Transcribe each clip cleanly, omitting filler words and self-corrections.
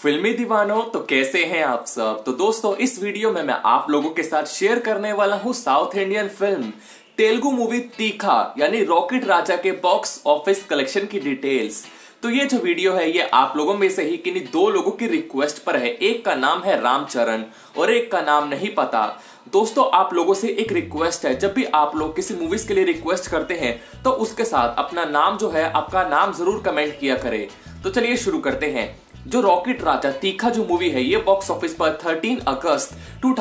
फिल्मी दीवानों तो कैसे हैं आप सब। तो दोस्तों इस वीडियो में मैं आप लोगों के साथ शेयर करने वाला हूं south Indian film Telugu movie Teekha यानी रॉकेट राजा के बॉक्स ऑफिस कलेक्शन की डिटेल्स। तो ये जो वीडियो है ये आप लोगों में से ही किन्हीं दो लोगों की रिक्वेस्ट पर है। एक का नाम है रामचरण और एक का नाम नहीं पता। दोस्तों आप लोगों से एक रिक्वेस्ट है, जब भी आप लोग किसी मूवीज के लिए रिक्वेस्ट करते हैं तो उसके साथ अपना नाम जो है आपका नाम जरूर कमेंट किया करें। तो चलिए शुरू करते हैं। जो रॉकेट राजा तीखा जो मूवी है ये बॉक्स ऑफिस पर 13 अगस्त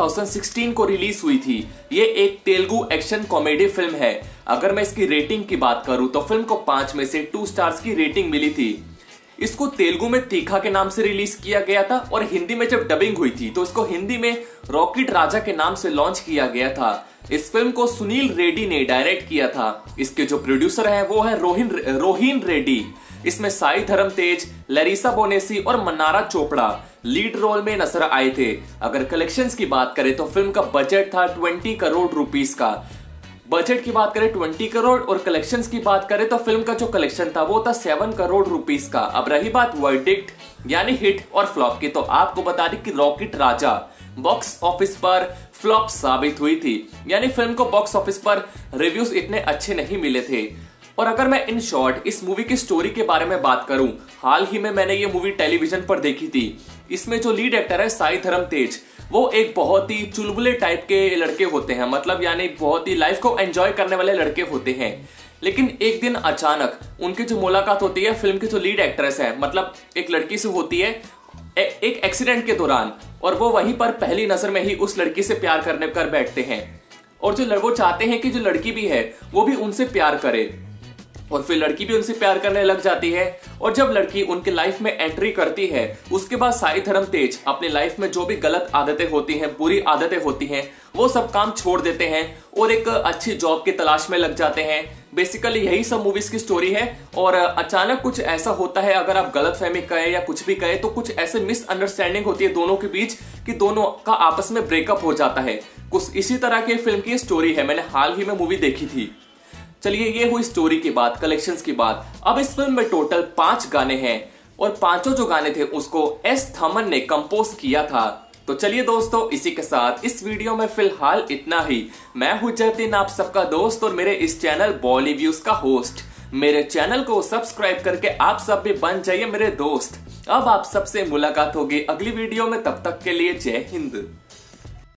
2016 को रिलीज हुई थी। ये एक तेलुगु एक्शन कॉमेडी फिल्म है। अगर मैं इसकी रेटिंग की बात करूं तो फिल्म को 5 में से 2 स्टार्स की रेटिंग मिली थी। इसको तेलुगु में तीखा के नाम से रिलीज किया गया था और हिंदी में जब डबिंग हुई थी तो इसको हिंदी में रॉकेट राजा के नाम से लॉन्च किया गया था। इस फिल्म को सुनील रेड्डी ने डायरेक्ट किया था। इसके जो प्रोड्यूसर हैं वो है रोहिन रेड्डी। इसमें साई धर्म तेज, लरिसा बोनेसी और मन्नारा चोपड़ा लीड रोल में नजर आए थे। अगर कलेक्शंस की बात करें तो फिल्म का बजट था 20 करोड़ रुपीस का। बजट की बात करें 20 करोड़ और कलेक्शंस की बात करें तो फिल्म का जो कलेक्शन था वो था 7 करोड़ रुपीस का। अब रही बात वर्डिक्ट यानी हिट और फ्लॉप की, तो आपको बता दें कि रॉकेट राजा बॉक्स ऑफिस पर फ्लॉप साबित हुई थी। यानी फिल्म को बॉक्स ऑफिस पर रिव्यूज इतने अच्छे नहीं मिले थे। और अगर मैं इन शॉर्ट इस मूवी की स्टोरी के बारे में बात करूं, हाल ही में मैंने ये मूवी टेलीविजन पर देखी थी। इसमें जो लीड एक्टर है साई धर्म तेज, वो एक बहुत ही चुलबुले टाइप के लड़के होते हैं, मतलब यानी बहुत ही लाइफ को एंजॉय करने वाले लड़के होते हैं। लेकिन एक दिन अचानक उनकी जो मुलाकात होती है फिल्म की जो लीड एक्ट्रेस है मतलब एक लड़की से होती है एक एक्सीडेंट के दौरान, और वो वहीं पर पहली नजर में ही उस लड़की से प्यार करने कर बैठते हैं। और जो वो चाहते हैं कि जो लड़की भी है वो भी उनसे प्यार करे, और फिर लड़की भी उनसे प्यार करने लग जाती है। और जब लड़की उनके लाइफ में एंट्री करती है उसके बाद साई धर्म तेज अपनी लाइफ में जो भी गलत आदतें होती हैं, बुरी आदतें होती हैं, वो सब काम छोड़ देते हैं और एक अच्छी जॉब की तलाश में लग जाते हैं। बेसिकली यही सब मूवीज की स्टोरी है। और अचानक कुछ ऐसा होता है, अगर आप गलत फहमी कहे या कुछ भी कहे, तो कुछ ऐसे मिसअंडरस्टैंडिंग होती है दोनों के बीच कि दोनों का आपस में ब्रेकअप हो जाता है। कुछ इसी तरह की फिल्म की स्टोरी है। मैंने हाल ही में मूवी देखी थी। चलिए ये हुई स्टोरी की बात, कलेक्शंस की बात। अब इस फिल्म में टोटल 5 गाने हैं और पांचों जो गाने थे उसको एस थमन ने कंपोज किया था। तो चलिए दोस्तों इसी के साथ इस वीडियो में फिलहाल इतना ही। मैं हूं जतिन, आप सबका दोस्त और मेरे इस चैनल बॉलीव्यूज का होस्ट। मेरे चैनल को सब्सक्राइब करके आप सब भी बन जाइए मेरे दोस्त। अब आप सबसे मुलाकात होगी अगली वीडियो में, तब तक के लिए जय हिंद।